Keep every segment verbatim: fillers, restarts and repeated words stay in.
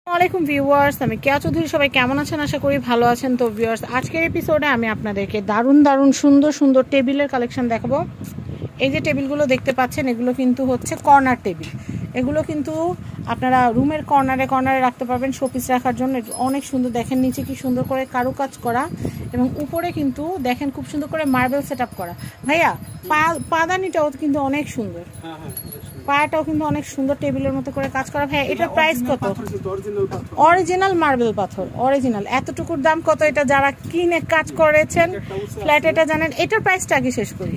আসসালামাইকুম ভিউয়ার্স, আমি কেয়া চৌধুরী। সবাই কেমন আছেন? আশা করি ভালো আছেন। তো ভিউয়ার্স, আজকের এপিসোডে আমি আপনাদেরকে দারুণ দারুণ সুন্দর সুন্দর টেবিলের কালেকশন দেখাবো। এই যে টেবিলগুলো দেখতে পাচ্ছেন, এগুলো কিন্তু হচ্ছে কর্নার টেবিল। এগুলো কিন্তু আপনারা রুমের কর্নারে কর্নারে রাখতে পারবেন শোপিস রাখার জন্য। অনেক সুন্দর, দেখেন নিচে কি সুন্দর করে কারুকাজ করা এবং উপরে কিন্তু দেখেন খুব সুন্দর করে মার্বেল সেট আপ করা। ভাইয়া পা পাদানিটাও কিন্তু অনেক সুন্দর, পায়াটাও কিন্তু অনেক সুন্দর টেবিলের মতো করে কাজ করা। ভাইয়া এটার প্রাইস কত? অরিজিনাল মার্বেল পাথর, অরিজিনাল। এতটুকুর দাম কত? এটা যারা কিনে কাজ করেছেন ফ্ল্যাট এটা জানেন। এটার প্রাইসটা আগে শেষ করি।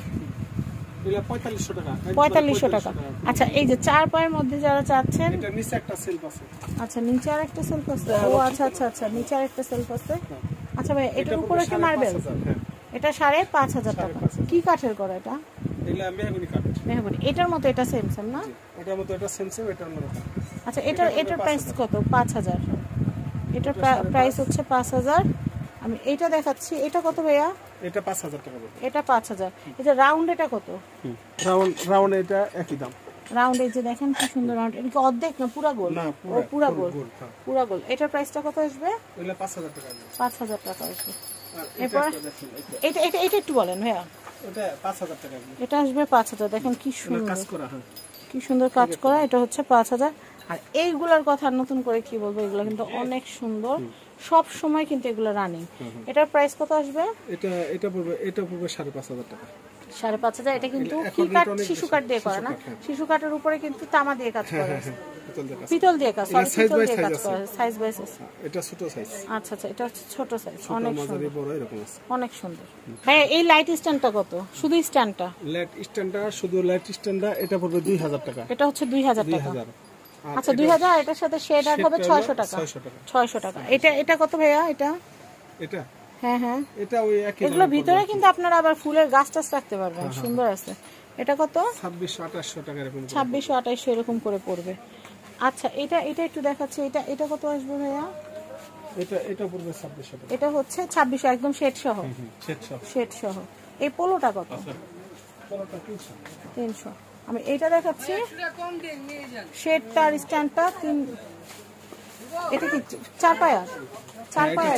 পঁয়তাল্লিশশো টাকা। আচ্ছা, এই যে চার পায়ের মধ্যে যারা চাচ্ছেন, আচ্ছা নিচে আর একটা সেলফ আছে। ও আচ্ছা আচ্ছা আচ্ছা, নিচে আর একটা সেলফ আছে। আচ্ছা ভাই, এটার উপরে কি মার্বেল? এটা সাড়ে পাঁচ হাজার টাকা। কি কাঠের করা এটা? মেহগনি। এটার মতো এটা সেম সেম না? এটার মতো এটা সেম সেম, এটার মতো। আচ্ছা, এটার এটার প্রাইস কত? পাঁচ হাজার। এটার প্রাইস হচ্ছে পাঁচ হাজার। আমি এইটা দেখাচ্ছি, এটা কত ভাইয়া? এটা পাঁচ হাজার টাকা। এটা পাঁচ হাজার। এই যে রাউন্ড, এটা কত? রাউন্ড রাউন্ড এটা একই দাম। রাউন্ড এই যে দেখেন কি সুন্দর রাউন্ড। এটা কি অর্ধেক না পুরা গোল? না, ও পুরা গোল, পুরা গোল। এটার প্রাইসটা কত আসবে? এটা পাঁচ হাজার টাকা। পাঁচ হাজার টাকা আসবে। এরপর এটা এটা এটা একটু বলেন ভাইয়া। এটা পাঁচ হাজার টাকা। এটা আসবে পাঁচ হাজার। দেখেন কি সুন্দর কাজ করা, হ্যাঁ কি সুন্দর কাজ করা। এটা হচ্ছে পাঁচ হাজার। আর এইগুলার কথা নতুন করে কি বলবো, এগুলো কিন্তু অনেক সুন্দর, সব সময় কিন্তু এগুলো রানিং। এটার প্রাইস কত আসবে? এটা এটা পড়বে এটা পড়বে সাড়ে পাঁচ হাজার টাকা। সাড়ে পাঁচ হাজার। এটা কিন্তু কি কাঠ? শিশু কাঠ দিয়ে করা না? শিশু কাঠের উপরে কিন্তু তামা দিয়ে কাজ করা, পিতল দিয়ে কাজ, সরি পিতল দিয়ে কাজ করা। Size by size. এটা ছোট সাইজ। আচ্ছা আচ্ছা, এটা হচ্ছে ছোট সাইজ। অনেক সুন্দর, বড় এরকম আছে, অনেক সুন্দর। ভাই এই লাইট স্ট্যান্ডটা কত? শুধু স্ট্যান্ডটা? লাইট স্ট্যান্ডটা, শুধু লাইট স্ট্যান্ডটা এটা পড়বে দুই হাজার টাকা। এটা হচ্ছে দুই হাজার টাকা। আচ্ছা দুই হাজার। এটার সাথে শেড আর হবে ছয়শো টাকা। ছয়শো টাকা। এটা এটা কত ভাইয়া? এটা এটা হ্যাঁ হ্যাঁ, এটা ওই একই। এগুলো ভিতরে কিন্তু আপনারা আবার ফুলের গাছ টাছ রাখতে পারবেন, সুন্দর আছে। এটা কত? ছাব্বিশশো আঠাশশো টাকা এরকম। ছাব্বিশশো আঠাশশো এরকম করে পড়বে। আচ্ছা, এটা এটা একটু দেখাচ্ছি। এটা এটা কত আসবে ভাইয়া? এটা এটা পড়বে ছাব্বিশশো টাকা। এটা হচ্ছে ছাব্বিশশো, একদম শেড সহ। শেড সহ, শেড সহ। এই পোলোটা কত? পোলোটা তিনশো। তিনশো। আমি এইটা দেখাচ্ছি, শেডটা আর স্ট্যান্ডটা তিন। এটা কি চার পায়া? চার পায়া।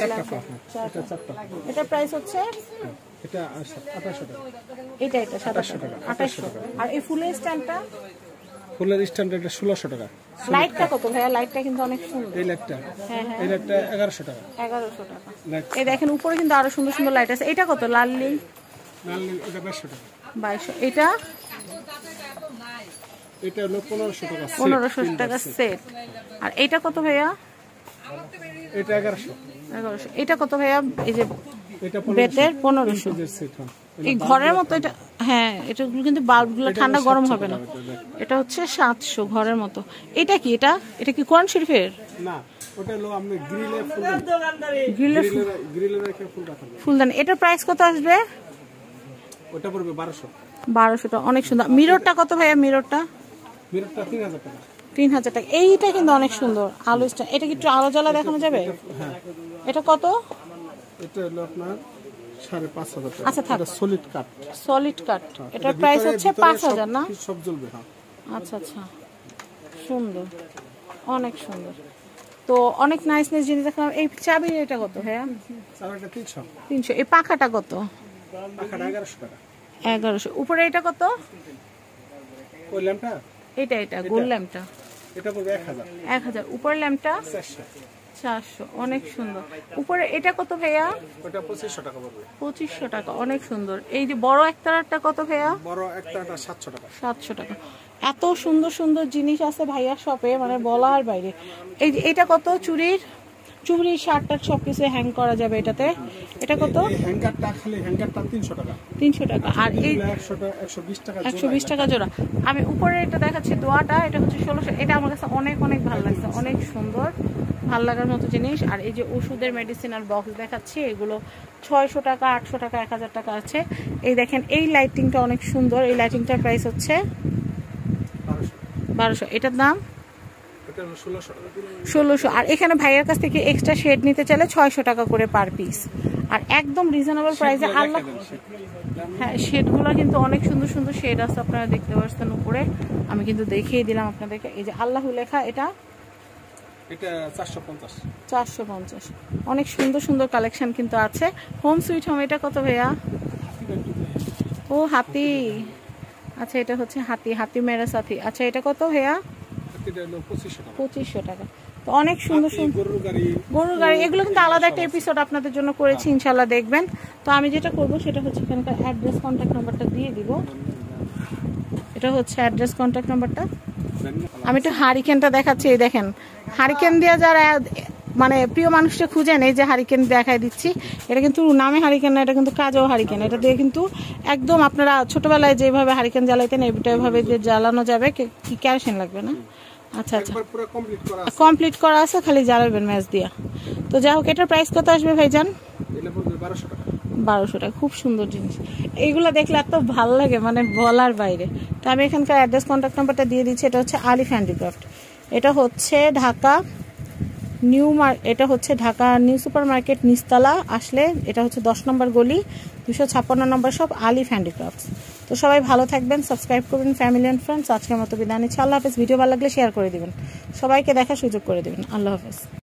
এটা প্রাইস হচ্ছে এটা আঠাশশো টাকা। এটা এটা সাতাশশো টাকা, আঠাশশো টাকা। আর এই ফুলের স্ট্যান্ডটা? ফুলের স্ট্যান্ডটা এটা ষোলোশো টাকা। লাইটটা কত ভাইয়া? লাইটটা কিন্তু অনেক সুন্দর। এই লাইটটা, হ্যাঁ হ্যাঁ, এই লাইটটা এগারোশো টাকা। এগারোশো টাকা। এই দেখেন উপরে কিন্তু আরো সুন্দর সুন্দর লাইট আছে। এটা কত? লাললি লাললি এটা বাইশশো টাকা। বাইশশো। এটা এটা হলো পনেরোশো টাকা। পনেরোশো টাকা সেট। আর এইটা কত ভাইয়া? এটা এগারোশো। এগারোশো। এটা কত ভাইয়া? এই যে বেতের পনেরোশো। এই ঘরের মতো এটা, হ্যাঁ এটা কিন্তু বাল্বগুলো ঠান্ডা গরম হবে না। এটা হচ্ছে সাতশো ঘরের মতো। এটা কি? এটা এটা কি কোরআন শরীফের? না, ওটা হলো আপনি গ্রিলে ফুল, গ্রিলে গ্রিলে রেখে ফুল রাখা ফুলদানি। এটার প্রাইস কত আসবে? ওটা পড়বে বারোশো। বারোশো টাকা। অনেক সুন্দর। মিররটা কত ভাইয়া? মিররটা মিররটা তিন হাজার টাকা। তিন হাজার টাকা। এইটা কিন্তু অনেক সুন্দর আলো স্ট্যান্ড। এটা কি একটু আলো জ্বালা দেখানো যাবে? হ্যাঁ। এটা কত? এটা হলো আপনার সাড়ে পাঁচ হাজার টাকা। আচ্ছা থাক, সলিড কাঠ। সলিড কাঠ। এটার প্রাইস হচ্ছে পাঁচ হাজার না? সব জ্বলবে। হ্যাঁ। আচ্ছা আচ্ছা, সুন্দর, অনেক সুন্দর। তো অনেক নাইস নাইস জিনিস দেখলাম। এই চাবি এটা কত ভাইয়া? চাবিটা তিনশো। তিনশো। এই পাখাটা কত? পাখাটা এগারোশো টাকা। এগারোশো। উপরে এটা কত? ওই ল্যাম্পটা, এটা এটা গোল ল্যাম্পটা, এটা পড়বে এক হাজার। এক হাজার। উপরের ল্যাম্পটা চারশো। চারশো। অনেক সুন্দর। উপরে এটা কত ভাইয়া? ওটা পঁচিশশো টাকা পড়বে। পঁচিশশো টাকা। অনেক সুন্দর। এই যে বড় একতারাটা কত ভাইয়া? বড় একটাটা সাতশো টাকা। সাতশো টাকা। এত সুন্দর সুন্দর জিনিস আছে ভাইয়া শপে, মানে বলার বাইরে। এই যে এটা কত? চুড়ির চুড়ি শার্ট টার্ট সবকিছু হ্যাং করা যাবে এটাতে। এটা কত? হ্যাঙ্গারটা, খালি হ্যাঙ্গারটা তিনশো টাকা। তিনশো টাকা। আর এই একশো টাকা, একশো বিশ টাকা, একশো বিশ টাকা জোড়া। আমি উপরে এটা দেখাচ্ছি দোয়াটা, এটা হচ্ছে ষোলোশো। এটা আমার কাছে অনেক অনেক ভালো লাগছে, অনেক সুন্দর, ভাল লাগার মতো জিনিস। আর এই যে ওষুধের মেডিসিন আর বক্স দেখাচ্ছি, এগুলো ছয়শো টাকা, আটশো টাকা, এক হাজার টাকা আছে। এই দেখেন এই লাইটিংটা অনেক সুন্দর। এই লাইটিংটার প্রাইস হচ্ছে বারোশো। এটার দাম ষোলোশো। আর এখানে ভাইয়ের কাছ থেকে এক্সট্রা শেড নিতে চাইলে ছয়শো টাকা করে পার পিস। আর একদম রিজনেবল প্রাইসে। আল্লাহ, হ্যাঁ শেডগুলো কিন্তু অনেক সুন্দর সুন্দর শেড আছে, আপনারা দেখতে পাচ্ছেন উপরে। আমি কিন্তু দেখিয়ে দিলাম আপনাদেরকে। এই যে আল্লাহ লেখা, এটা এটা চারশো পঞ্চাশ। চারশো পঞ্চাশ। অনেক সুন্দর সুন্দর কালেকশন কিন্তু আছে। হোম সুইট হোম এটা কত ভাইয়া? ও হাতি, আচ্ছা এটা হচ্ছে হাতি, হাতি মেরা সাথী। আচ্ছা এটা কত ভাইয়া? পঁচিশশো টাকা। তো অনেক সুন্দর সুন্দর গরুর গাড়ি, গরুর গাড়ি এগুলো কিন্তু আলাদা একটা এপিসোড আপনাদের জন্য করেছি, ইনশাল্লাহ দেখবেন। তো আমি যেটা করব সেটা হচ্ছে এখানকার অ্যাড্রেস কন্ট্যাক্ট নাম্বারটা দিয়ে দিব। এটা হচ্ছে অ্যাড্রেস কন্ট্যাক্ট নাম্বারটা। আমি একটু হারিকেনটা দেখাচ্ছি, এই দেখেন হারিকেন দিয়ে যারা মানে প্রিয় মানুষটা খুঁজেন, এই যে হারিকেন দেখাই দিচ্ছি। এটা কিন্তু নামে হারিকেন না, এটা কিন্তু কাজেও হারিকেন। এটা দিয়ে কিন্তু একদম আপনারা ছোটবেলায় যেভাবে হারিকেন জ্বালাইতেন এইভাবে যে জ্বালানো যাবে। কি কেরোসিন লাগবে না? আচ্ছা আচ্ছা কমপ্লিট করা আছে, খালি জ্বালাবেন ম্যাচ দিয়া। তো যাই হোক এটার প্রাইস কত আসবে ভাইজান? বারোশো টাকা। খুব সুন্দর জিনিস, এইগুলো দেখলে এত ভালো লাগে মানে বলার বাইরে। তো আমি এখানকার অ্যাড্রেস কন্ট্যাক্ট নাম্বারটা দিয়ে দিচ্ছি। এটা হচ্ছে আলিফ হ্যান্ডিক্রাফট। এটা হচ্ছে ঢাকা নিউ মার এটা হচ্ছে ঢাকা নিউ সুপার মার্কেট নিস্তালা আসলে এটা হচ্ছে দশ নম্বর গলি, দুশো ছাপ্পান্ন নম্বর সব, আলিফ হ্যান্ডিক্রাফটস। তো সবাই ভালো থাকবেন, সাবস্ক্রাইব করবেন ফ্যামিলি অ্যান্ড ফ্রেন্ডস। আজকের মতো বিদায় নিচ্ছি। আল্লাহ হাফেজ। ভিডিও ভালো লাগলে শেয়ার করে দিবেন, সবাইকে দেখার সুযোগ করে দিবেন। আল্লাহ হাফেজ।